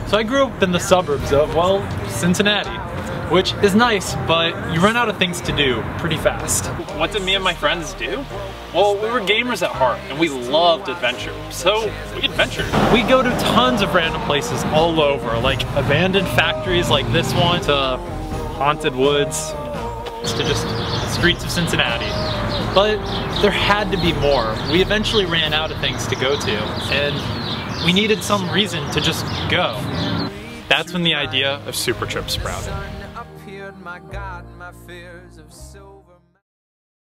So I grew up in the suburbs of, well, Cincinnati, which is nice, but you run out of things to do pretty fast. What did me and my friends do? Well, we were gamers at heart, and we loved adventure, so we adventured. We go to tons of random places all over, like abandoned factories like this one, to haunted woods, to just streets of Cincinnati. But there had to be more. We eventually ran out of things to go to, and we needed some reason to just go. That's when the idea of SuperTrip sprouted.